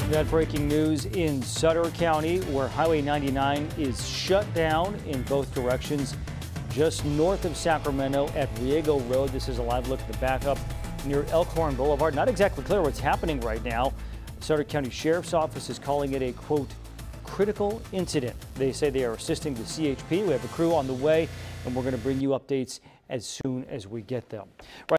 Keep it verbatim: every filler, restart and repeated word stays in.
That breaking news in Sutter County, where Highway ninety-nine is shut down in both directions just north of Sacramento at Riego Road. This is a live look at the backup near Elkhorn Boulevard. Not exactly clear what's happening right now. The Sutter County Sheriff's Office is calling it a, quote, critical incident. They say they are assisting the C H P. We have a crew on the way, and we're going to bring you updates as soon as we get them. Right